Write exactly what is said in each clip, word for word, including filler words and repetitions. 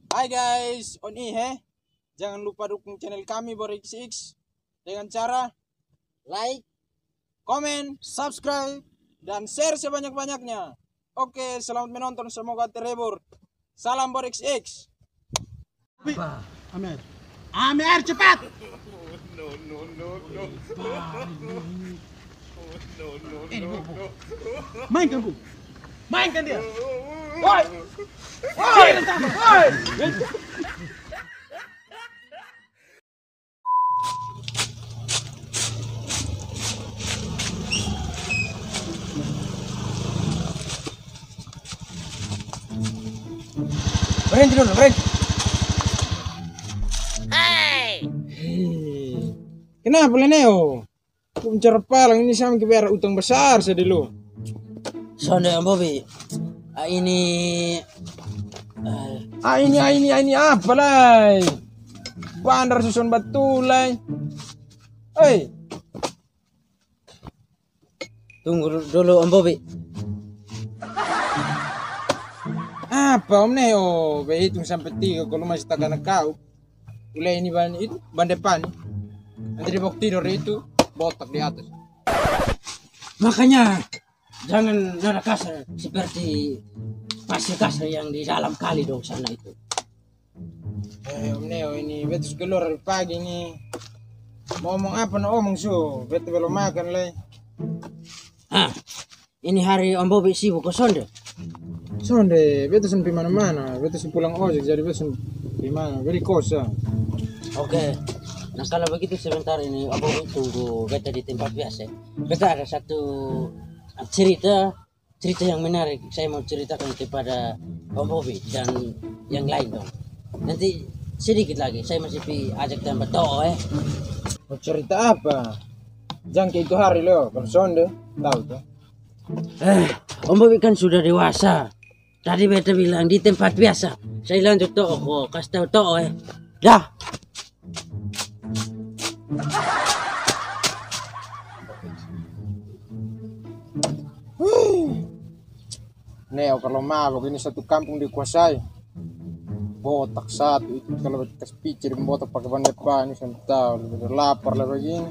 Hai guys, on ihe. Jangan lupa dukung channel kami Borix X dengan cara like, komen, subscribe, dan share sebanyak-banyaknya. Oke, selamat menonton, semoga terhibur. Salam Borix X. apa? Amer, Amer cepat! No, no, no, no. No, no, Eh, no, bu, no. mainkan bu, mainkan dia. Woi, woi, woi. Berhenti dulu, berhenti. Kenapa Leneo? Aku bicara palang ini sama biar utang besar saya dulu. Sonde Om Bobi, ah, ini ah, Ah ini, ah, ini, ah, ini apa lah? Bandar susun batu lah. Hei, tunggu dulu Om Bobi. apa Om Neo? Berhitung sampai tiga kalau masih tak kena kau. Mulai ini ban itu ban depan. Nanti di bawah tidur itu botak di atas. Makanya jangan nada kasar seperti pasir kasar yang di dalam kali dong sana itu. Eh Om Neo ini betul keluar dari pagi ini. Mau ngomong apa nak omong su? Betul belum makan lah. Ah, ini hari Om Bobi sibuk ke Sonde. Sonde, betul sampai mana-mana. Betul pulang ojek jadi betul di mana? Beri kosa. Oke. Nah kalau begitu sebentar ini Om Bobi tunggu beta di tempat biasa. Beta ada satu cerita cerita yang menarik. Saya mau ceritakan kepada Om Bobi dan yang lain dong. Nanti sedikit lagi saya masih pi ajak tambah toh eh. Mau cerita apa? Jangan kayak itu hari lo. Kalau sonde, tahu tuh. Eh, Om Bobi kan sudah dewasa. Tadi beta bilang di tempat biasa. Saya lanjut toh, oh, kasih tahu toh eh. Dah. Neo kalau mabok ini satu kampung dikuasai. Botak satu itu kalau kasih pikir botak pakai ban depan ini sampai tahu udah lapar lah begini.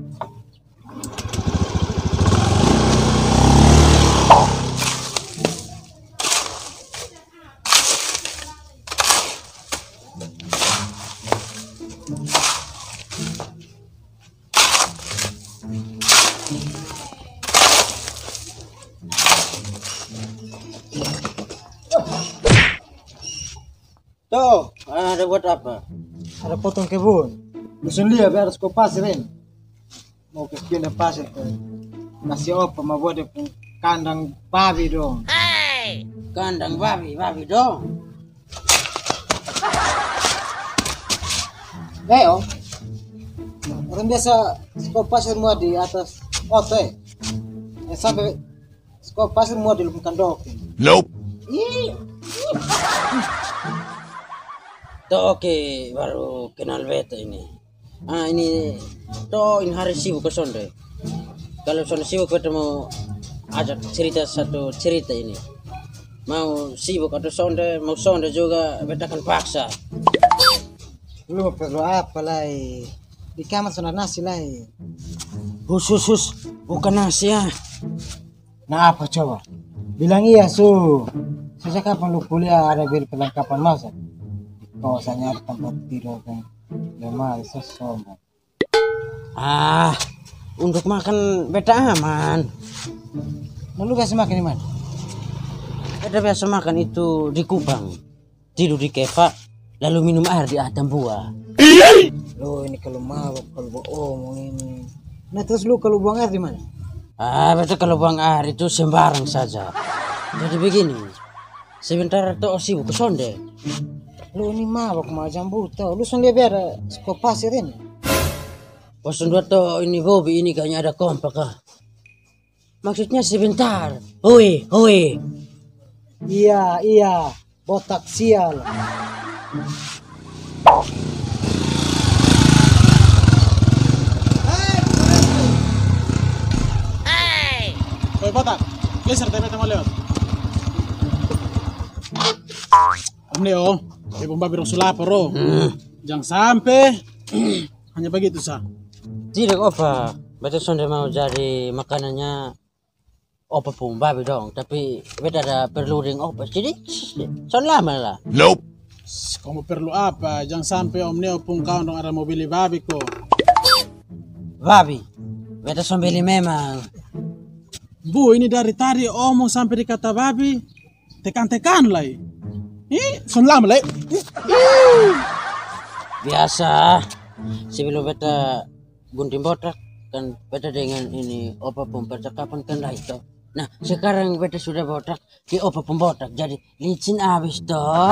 Tuh, ada buat apa? Ada potong kebun. Dusun lihat biar kau pasir ini. Mau ke pindah pasir tuh. Kasih apa mau buat dia pun kandang babi dong. Kandang babi, babi dong. Leo. Orang biasa kau pasir mau di atas oto eh. Yang sampai kau pasir mau di lubang kandok. Nope. Ih, Tuh oke, baru kenal beta ini. Ah ini, tuh ini hari sibuk ke Sonde. Kalau Sonde sibuk beta mau ajak cerita satu cerita ini. Mau sibuk atau Sonde, mau Sonde juga beta akan paksa. lu perlu apa lah? Di kamar sudah nasi lah. Hus hus hus, bukan nasi ya. Nah apa coba? Bilang iya su. Sejak kapan lu kuliah ada beli perlengkapan masak? Kawasannya ada tempat tidur kan. Lemari sesombong. Ah, untuk makan beta aman. Lalu biasa makan di mana? Beta biasa makan itu di Kupang. Tidur di kefa, lalu minum air di atas buah. Lo ini kalau mabuk, kalau bohong ini. Nah terus lu kalau buang air di mana? Ah, beta kalau buang air itu sembarang saja. Jadi begini, sebentar tuh sibuk ke Sonde. Lu ini mabuk macam buta. Lu sendiri biar skop pasir ini. Bosan dua tuh ini Bobi ini kayaknya ada kompak ah. Maksudnya sebentar. Hoi, hoi. Iya, iya. Botak sial. Woi botak, geser tapi mau lewat. Om Neo, ibu babi rong sulapar oh. Jangan sampai hanya begitu sah. Tidak opa, beta sonde mau jadi makanannya opa pun babi dong. Tapi beta ada perlu ring opa, jadi son lama lah. Nope. Kamu perlu apa? Jangan sampai Om Neo pun kau dong ada mau beli babi kok. Babi, beta son beli memang. Bu, ini dari tadi omong sampai dikata babi, tekan-tekan lah. Ih, son lama lah. Biasa, sebelum beta gunting botak kan beta dengan ini opa pun percakapan kan lah itu. Nah sekarang beta sudah botak, di opa pun botak, jadi licin abis toh.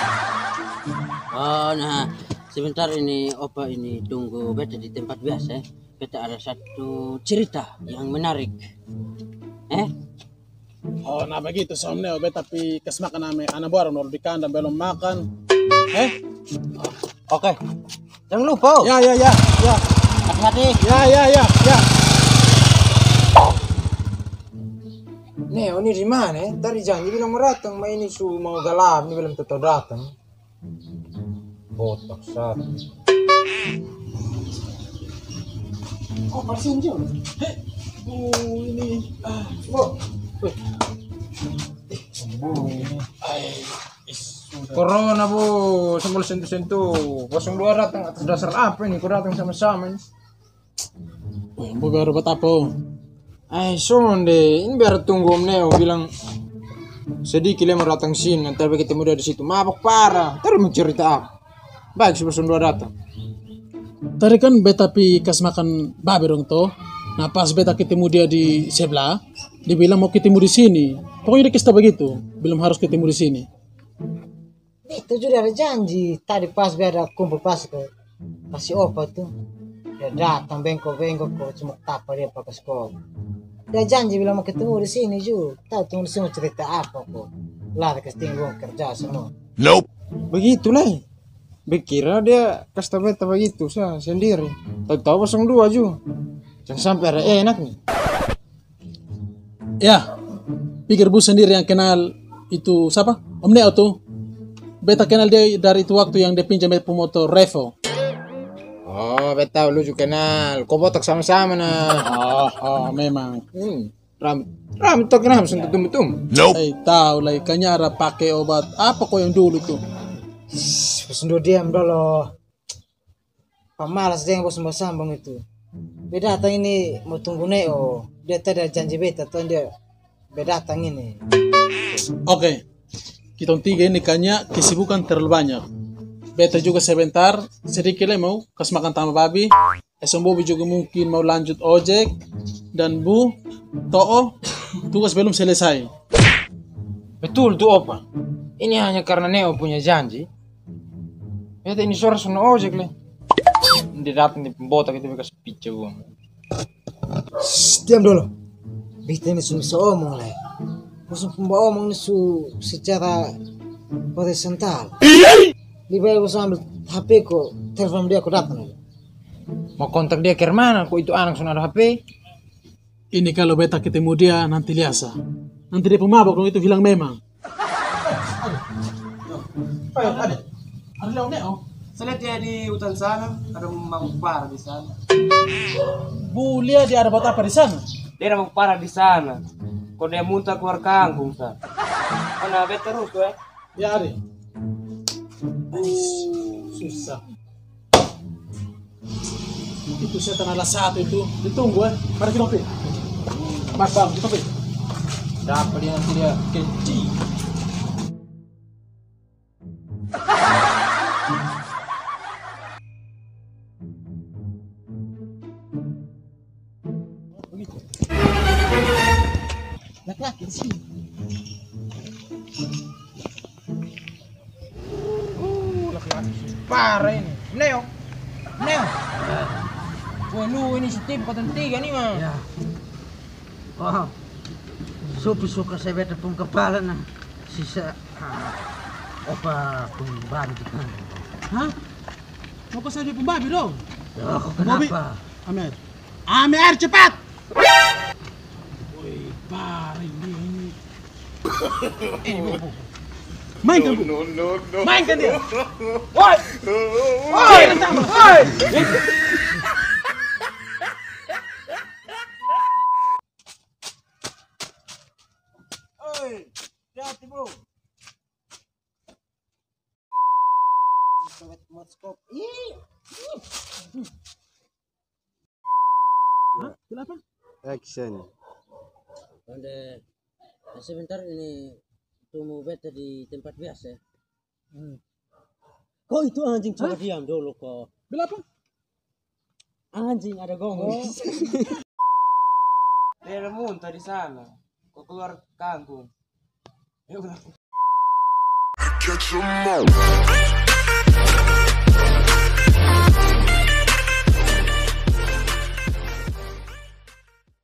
Oh nah sebentar ini opa ini tunggu beta di tempat biasa. Beta ada satu cerita yang menarik. Eh? Oh, nah begitu Om Neo, beta tapi kes makan ame anak baru nol di kandang belum makan. Eh? Oke, jangan lupa. Ya ya ya ya. Hati-hati. Ya ya ya ya. Neo, ini di mana? Eh? Tadi janji bilang mau datang, ma ini su mau galap, ini belum tetap datang. Botak satu. Oh, persin juga. Heh. Oh, ini. Ah, oh. Wih. Bu, ini. Ay, is, sudah. Corona bu, sembol sentuh-sentuh. Kosong dua datang atas dasar apa ini? Kau datang sama-sama ini. Wih, bu baru buat apa? Eh, sonde, ini biar tunggu Om Neo bilang sedikit dia mau datang sini, nanti ketemu dia di situ. Mabok parah, terus mau cerita apa? Baik, sebelum dua datang. Tadi kan beta pi kas makan babi dong toh. Nah pas beta ketemu dia di sebelah, dia bilang mau ketemu di sini. Pokoknya dia kesta begitu, belum harus ketemu di sini. Itu juga ada janji. Tadi pas beda kumpul pas ke kasih opa tuh. Dia datang bengkok-bengkok kok cuma tapa dia pakai sekolah. Dia janji bilang mau ketemu di sini juga. Tahu tunggu di sini cerita apa kok. Lah kasih tinggal kerja semua. Nope. Begitulah. Bekira dia kasta beta begitu saya sendiri. Tahu-tahu kosong dua juga. Jangan sampai ada enak nih. Ya, pikir bu sendiri yang kenal itu siapa? Om Neo tuh. Beta kenal dia dari itu waktu yang dia pinjam motor Revo. Oh, beta lu juga kenal. Kau botak sama-sama nah. Oh, oh memang. Hmm. Ram, ram tak kenapa sentuh tum-tum. Nope. Eh tahu lah, kanyara pakai obat apa kok yang dulu tuh? Pesan dua diam dulu. Pemalas dia yang bos sambung itu. Beda datang ini mau tunggu Neo. Dia tadi ada janji beta tuh dia beda datang ini. Oke, kita tiga ini kayaknya kesibukan terlalu banyak. Beta juga sebentar, sedikit lah mau kas makan tambah babi. Esok Bobi juga mungkin mau lanjut ojek. Dan Bu, To'o, tugas belum selesai. Betul tuh opa. Ini hanya karena Neo punya janji. Beta ini suara sono ojek le. Dia datang di pembotak itu bekas pica gua. Shh, diam dulu. Beta ini sudah bisa omong lah. Bos pembawa omong ini su secara horizontal. Lebih baik bos ambil H P ko, telepon dia aku datang. Mau kontak dia ke mana? Kok itu anak sudah ada H P? Ini kalau beta ketemu dia nanti liasa. Nanti dia pemabok dong itu hilang memang. Ayo, ada. Ada Leo Neo. Saya lihat dia di hutan sana, ada mabuk parah di sana. Bu, lihat dia ada buat apa di sana? Dia ada mabuk parah di sana. Kok dia muntah keluar kangkung, sa. Mana bet terus tuh, eh? Ya, ada. Susah. Itu setan ada satu itu. Ditunggu eh. Mari kita pergi. Mas bang, kita pergi. Siapa dia nanti dia kecil. Laki-laki di sini. Parah ini. Neo. Neo. Wah, lu ini si tim kota tiga nih mah. Ya. Wow. Supi suka saya beta pun kepala nah. Sisa ah, apa pun babi di kandang. Hah? Mau ke sana pembabi dong? Oh, Bobi. kenapa? Amer. Amer cepat. Woi, parah ini ini. Ini bu. Mainkan bu. No, no, no. Mainkan dia. Woi! Woi! Woi! Oi, hati bro. Sobat motoskop. Ih. Hah? Kenapa? Action. Anda sebentar ini tunggu beta di tempat biasa. Kok itu anjing coba diam dulu kok. Bila apa? Anjing ada gonggong. Dia ada muntah di sana. Kau keluar kampung. Ya udah. Catch 'em all.